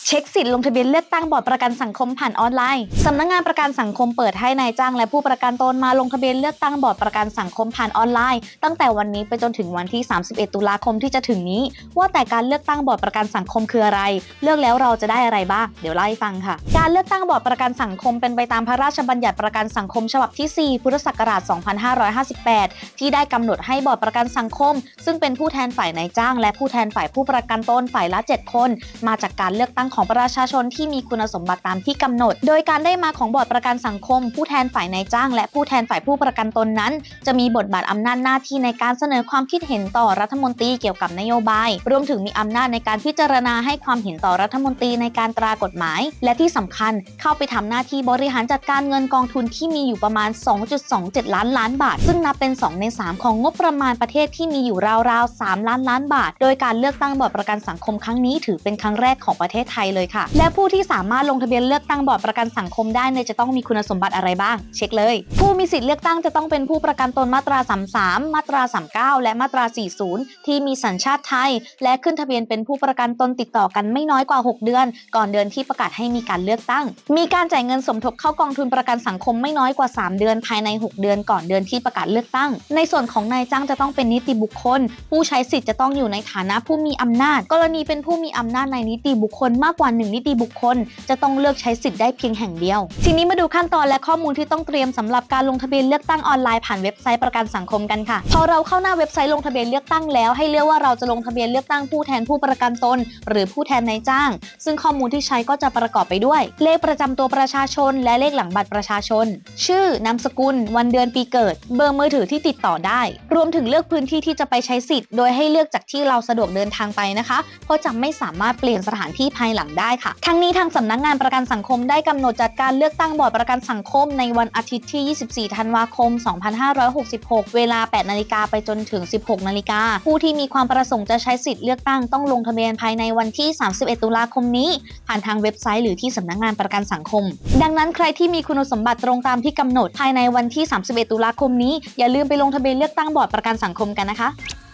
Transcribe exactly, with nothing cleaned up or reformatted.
เช็คสิทธิ์ลงทะเบียนเลือกตั้งบอร์ดประกันสังคมผ่านออนไลน์สำนักงานประกันสังคมเปิดให้นายจ้างและผู้ประกันตนมาลงทะเบียนเลือกตั้งบอร์ดประกันสังคมผ่านออนไลน์ตั้งแต่วันนี้ไปจนถึงวันที่สามสิบเอ็ดตุลาคมที่จะถึงนี้ว่าแต่การเลือกตั้งบอร์ดประกันสังคมคืออะไรเลือกแล้วเราจะได้อะไรบ้างเดี๋ยวเล่าให้ฟังค่ะการเลือกตั้งบอร์ดประกันสังคมเป็นไปตามพระราชบัญญัติประกันสังคมฉบับที่สี่พุทธศักราชสองพันห้าร้อยห้าสิบแปดที่ได้กำหนดให้บอร์ดประกันสังคมซึ่งเป็นผู้แทนฝ่ายนายจ้างและผู้แทนฝ่ายผู้ประกันตนฝ่ายละเจ็ดคนมาจากการเลือกตั้งของประชาชนที่มีคุณสมบัติตามที่กำหนดโดยการได้มาของบอร์ดประกันสังคมผู้แทนฝ่ายนายจ้างและผู้แทนฝ่ายผู้ประกันตนนั้นจะมีบทบาทอำนาจหน้าที่ในการเสนอความคิดเห็นต่อรัฐมนตรีเกี่ยวกับนโยบายรวมถึงมีอำนาจในการพิจารณาให้ความเห็นต่อรัฐมนตรีในการตรากฎหมายและที่สำคัญเข้าไปทำหน้าที่บริหารจัดการเงินกองทุนที่มีอยู่ประมาณ สองจุดสองเจ็ด ล้านล้านบาทซึ่งนับเป็นสองในสามของงบประมาณประเทศที่มีอยู่ราวๆสามล้านล้านบาทโดยการเลือกตั้งบอร์ดประกันสังคมครั้งนี้ถือเป็นครั้งแรกของประเทศไทยเลยค่ะและผู้ที่สามารถลงทะเบียนเลือกตั้งบอร์ดประกันสังคมได้เนี่ยจะต้องมีคุณสมบัติอะไรบ้างเช็คเลยผู้มีสิทธิ์เลือกตั้งจะต้องเป็นผู้ประกันตนมาตราสามสิบสามมาตราสามสิบเก้าและมาตราสี่สิบที่มีสัญชาติไทยและขึ้นทะเบียนเป็นผู้ประกันตนติดต่อกันไม่น้อยกว่าหกเดือนก่อนเดือนที่ประกาศให้มีการเลือกตั้งมีการจ่ายเงินสมทบเข้ากองทุนประกันสังคมไม่น้อยกว่าสามเดือนภายในหกเดือนก่อนเดือนที่ประกาศเลือกตั้งในส่วนของนายจ้างจะต้องเป็นนิติบุคคลผู้ใช้สิทธิ์จะต้องอยู่ในฐานะผู้มีอำนาจกรณีเป็นผู้มีอำนาจในนิติบุคคลมากกว่าหนึ่งนิติบุคคลจะต้องเลือกใช้สิทธิ์ได้เพียงแห่งเดียวทีนี้มาดูขั้นตอนและข้อมูลที่ต้องเตรียมสำหรับการลงทะเบียนเลือกตั้งออนไลน์ผ่านเว็บไซต์ประกันสังคมกันค่ะพอเราเข้าหน้าเว็บไซต์ลงทะเบียนเลือกตั้งแล้วให้เลือกว่าเราจะลงทะเบียนเลือกตั้งผู้แทนผู้ประกันตนหรือผู้แทนนายจ้างซึ่งข้อมูลที่ใช้ก็จะประกอบไปด้วยเลขประจำตัวประชาชนและเลขหลังบัตรประชาชนชื่อนามสกุลวันเดือนปีเกิดเบอร์มือถือที่ติดต่อได้รวมถึงเลือกพื้นที่ที่จะไปใช้สิทธิ์โดยให้เลือกจากที่เราสะดวกเดินทางไปนะคะเพราะจะไม่สามารถเปลี่ยนสถานที่ภายหลังได้ค่ะทั้งนี้ทางสำนักงานประกันสังคมได้กำหนดจัดการเลือกตั้งบอร์ดประกันสังคมในวันอาทิตย์ที่ยี่สิบสี่ธันวาคมสองพันห้าร้อยหกสิบหกเวลาแปดนาฬิกาไปจนถึงสิบหกนาฬิกาผู้ที่มีความประสงค์จะใช้สิทธิ์เลือกตั้งต้องลงทะเบียนภายในวันที่สามสิบเอ็ดตุลาคมนี้ผ่านทางเว็บไซต์หรือที่สำนักงานประกันสังคมดังนั้นใครที่มีคุณสมบัติตรงตามที่กำหนดภายในวันที่สามสิบเอ็ดตุลาคมนี้อย่าลืมไปลงทะเบียนเลือกตั้งบอร์ดประกันสังคมกันนะคะ